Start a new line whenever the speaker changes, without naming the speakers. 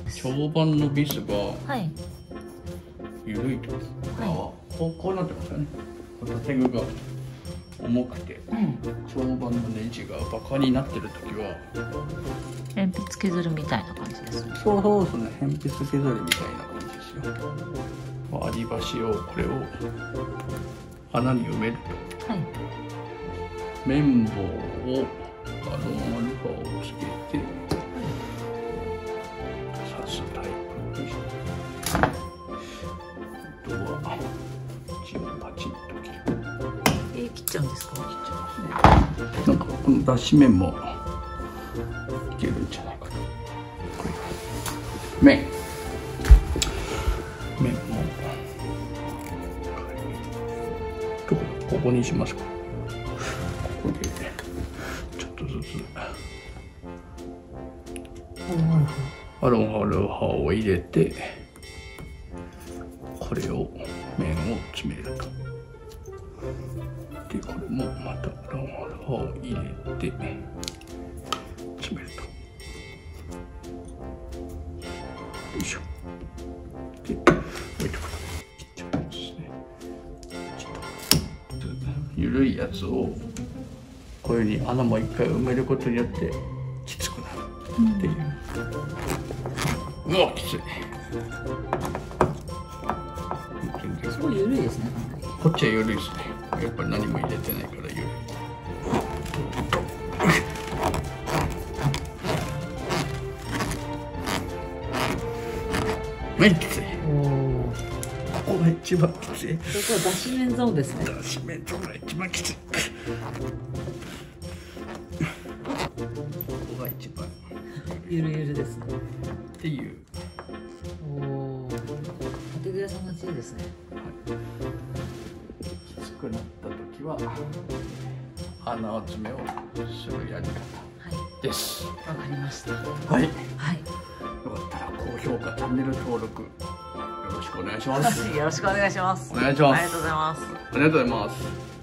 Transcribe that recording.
です。
長板のビスが
はい
緩いとです、
は
こうなってますよね。縦具が重くて、長板のネジがバカになってる時は
鉛筆削るみたいな感じですね。
そうですね、鉛筆削りみたいな感じですよ。割り箸をこれを穴に埋めると、
はい、
綿棒をアルファをつけて刺すタイプに、あとはパチンと切る。
切っちゃうんですか？
切っちゃいますね。なんかこの脱脂面もいけるんじゃないかと。面もここにしますか。ここでちょっとずつアロハを入れて、これを面を詰めると。でこれもまたアロハを入れて詰めると。よいしょ。で置いてくる。切っちゃいますね。緩いやつをこういうふうに穴も一回埋めることによってきつくなるっていう。うわきつい。
すごい緩いですね。
こっちは緩いですね。やっぱり何も入れてないから緩い。めっきつい。ここが一番きつい。
ここは脱脂面ゾーンですね。
脱脂面ゾーンが一番きつい。ここが一番
ゆるゆるですね。
っていう。
縦具屋さんの知恵ですね。
きつくなった時は穴集めをするやり方です。
わかりました。
はい。
はい。
よかったら高評価、チャンネル登録よろしくお願いします。
よろしくお願いします。
お願いします。
ありがとうございます。
ありがとうございます。